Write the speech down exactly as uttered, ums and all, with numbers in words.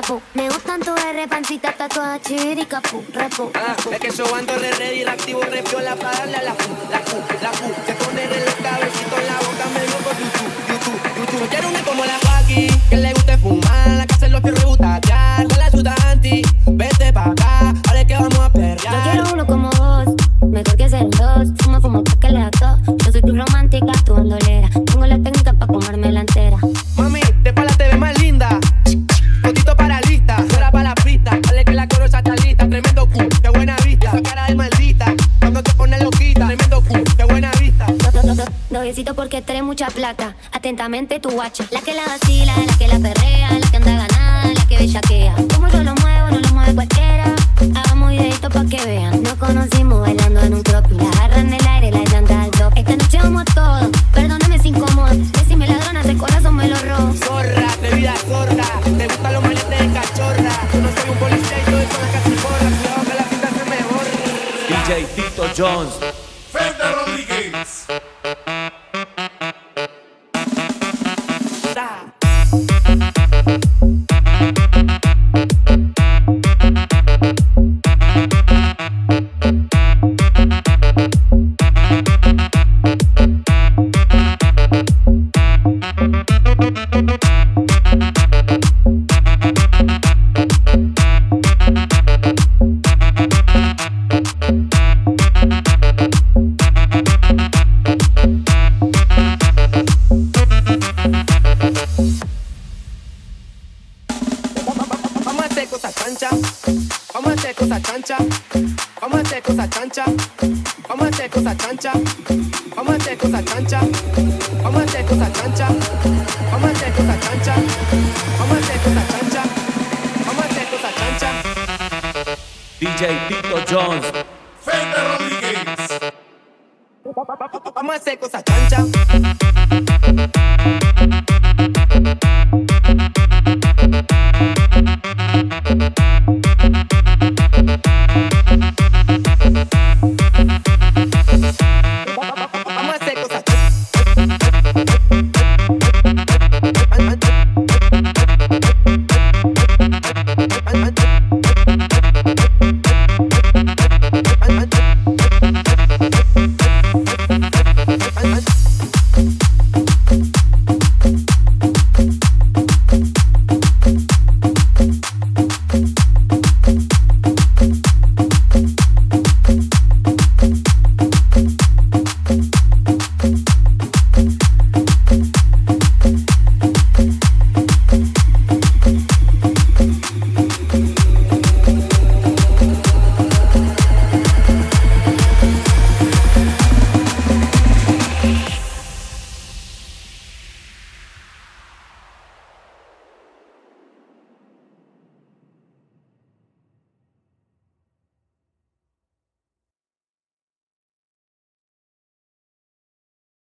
repu. Me gustan tu R, pancita, tatuada, chiricapu, repu. Ah, es que yo ando re ready, reactivo, repiola para darle a la pu, la pu, la pu. Se pone en los cabecitos en la boca, me loco YouTube, YouTube, YouTube. Yo quiero una como la Joaquín, que le guste fumar, la que hace los fierros y butaquear. Con la ayuda anti, vete pa' acá, ahora es que vamos a perrear. Yo quiero uno como vos, mejor que ser dos. Fumo, fumo pa' que le da todo. Yo soy tu romántica, tu bandolera. Tengo la técnica pa' comerme la entera. Mami, de pala te ves más linda. Fotito para lista, fuera para la pista. Dale que la coro ya está lista. Tremendo cu, qué buena vista. Esa cara de maldita, cuando te pones loquita. Tremendo cu, qué buena vista. Do, do, do, do, Dovecito porque tenés mucha plata. Atentamente tu guacha. La que la vacila, la que la perrea, la que anda ganada, la que bellaquea. Como yo lo muevo, no lo mueve cualquiera. Hagamos videito pa' que vean. Nos conocimos bailando en un croppy. La agarra en el aire, la llanta al top. Esta noche vamos todo, perdóname si incomodo. Decime ladrona, ese corazón me lo robo. Zorra, de vida zorra. Te gustan los maletes de cachorra. Yo no soy un policía y todo esto es casi porra. Cuidado que la cinta se me borra. D J Tito Jones. Fede Rodríguez. Vamos a hacer cosas chancha, vamos a hacer cosas chancha, vamos a hacer cosas chancha, vamos a hacer cosas chancha, vamos a hacer cosas chancha, vamos a hacer cosas chancha, vamos a hacer cosas chancha, vamos a hacer cosas chancha, vamos a hacer cosas chancha. D J Tito Jones. Fede Rodríguez. Vamos a hacer cosas